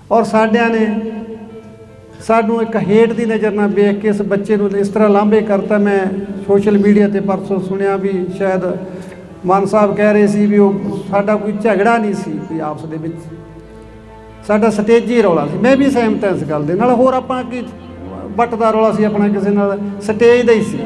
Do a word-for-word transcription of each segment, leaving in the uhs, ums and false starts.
और साडिਆਂ ने सानू एक हेट की नज़र ना वेख के इस बच्चे को इस तरह लांभे करता। मैं सोशल मीडिया ते परसों सुनिया भी शायद मान साहब कह रहे सी भी वो साडा कोई झगड़ा नहीं सी कोई आपस दे विच, साडा स्टेजी रौला सी। मैं भी सहमत हां इस गल दे नाल। होर आपां की बट दा रौला सी अपना किसी नाल, स्टेज दा ही सी।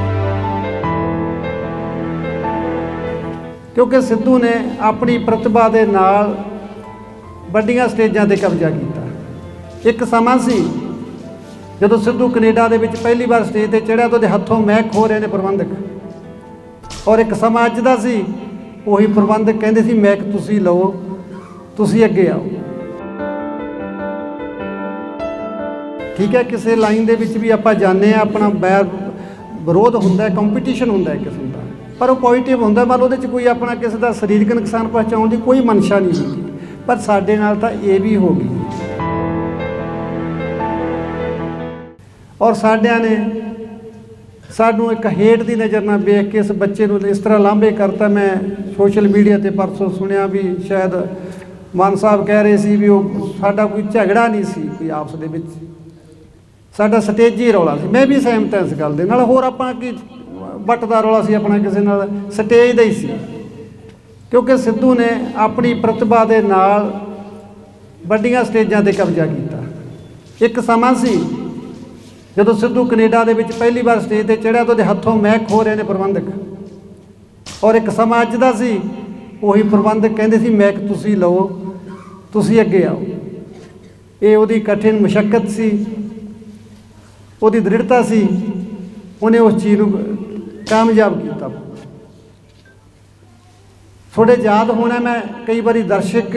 क्योंकि सिद्धू ने अपनी प्रतिभा दे नाल वड्डियां स्टेजां ते कब्जा किया। एक समा सी जदों सिद्धू कनेडा दे विच पहली बार स्टेज ते चढ़िया तो उहदे हत्थों महक खो रहे ने प्रबंधक, और एक समा अज दा सी उही प्रबंधक कहंदे सी महक तुसीं लवो, तुसीं अगे आओ। ठीक है, किसी लाइन दे विच भी आपां जाने अपना बैर विरोध हुंदा, कंपीटीशन हुंदा एक किस्म दा, पर वो पॉजिटिव हुंदा। मतलब उहदे च कोई अपना किसी का सरीरक नुकसान पहुँचाउण दी कोई मनशा नहीं हुंदी। पर साडे नाल तां ये भी हो गई। और साडिਆਂ ने सानू एक हेट की नज़र ना वेख के इस बच्चे को इस तरह लांभे करता। मैं सोशल मीडिया ते परसों सुनिया भी शायद मान साहब कह रहे सी भी वो साडा कोई झगड़ा नहीं सी कोई आपस दे विच, साडा स्टेजी रौला सी। मैं भी सहमत हां इस गल दे नाल। होर आपां की बट दा रौला सी अपना किसी नाल, स्टेज दा ही सी। क्योंकि सिद्धू ने अपनी प्रतिभा दे नाल वड्डियां स्टेजां ते कब्जा किया। एक समा सी जदों सिद्धू कनेडा दे विच पहली बार स्टेज ते चढ़िया तो उहदे हत्थों महक खो रहे ने प्रबंधक, और एक समा अज दा सी उही प्रबंधक कहंदे सी महक तुसीं लवो, तुसीं अगे आओ। ये उहदी कठिन मुशक्कत सी, उहदी दृढ़ता सी, उन्हें उस चीज़ नूं कामयाब किया। थोड़े याद होना, मैं कई बार दर्शक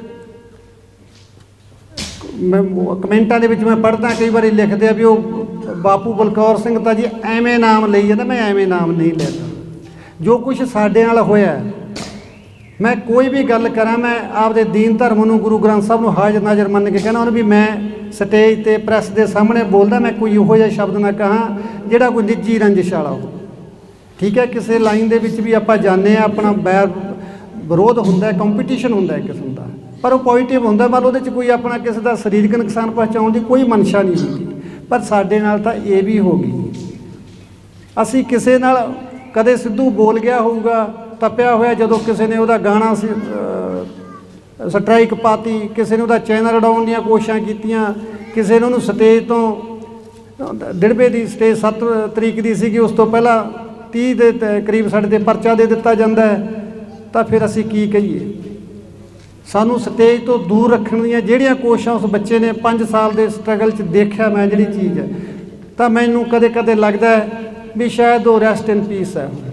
मैं कमेंटा दे विच मैं पढ़दा, कई बार लिखते हैं भी वो बापू बलकौर सिंह तां जी एवें नाम लई जांदा। मैं एवें नाम नहीं लेता। जो कुछ साडे नाल होया, मैं कोई भी गल करा, मैं आपदे दीन धर्म नूं गुरु ग्रंथ साहब नूं हाज़र नाज़र मन के कहना भी मैं स्टेज ते प्रैस दे सामने बोलदा। मैं कोई इहो जिहा शब्द ना कहां जिहड़ा कोई निजी रंजिश वाला हो। ठीक है, किसी लाइन दे विच भी आपां जाने अपना बैर विरोध हुंदा, कंपीटीशन हुंदा एक किस्म दा, पर वो पॉजिटिव हुंदा। मतलब उहदे च कोई अपना किसी का सरीरक नुकसान पहुँचाउण दी कोई मनशा नहीं हुंदी। पर साडे नाल तां ये भी हो गई। असीं किसी नाल कदे सिद्धू बोल गया होऊगा तपिया होया, जदों किसी ने उहदा गाना स्ट्राइक पाती, किसी ने उहदा चैनल उड़ाउण दीआं कोशिशां कीतीआं, किसी ने उहनूं स्टेज तो डिड़बे की स्टेज सत्त तरीक की सीगी, उस तो पहला तीह दे करीब साडे ते परचा दे दिता जांदा है। तां फिर असीं की कहीए? सानू स्टेज तो दूर रखण दीआं जिहड़ियां कोशिशां उस बच्चे ने पाँच साल के स्ट्रगल च देखिया मैं जिहड़ी चीज़ है, तो मैनूं कदे कदे लगदा है भी शायद वो रैस्ट इन पीस है।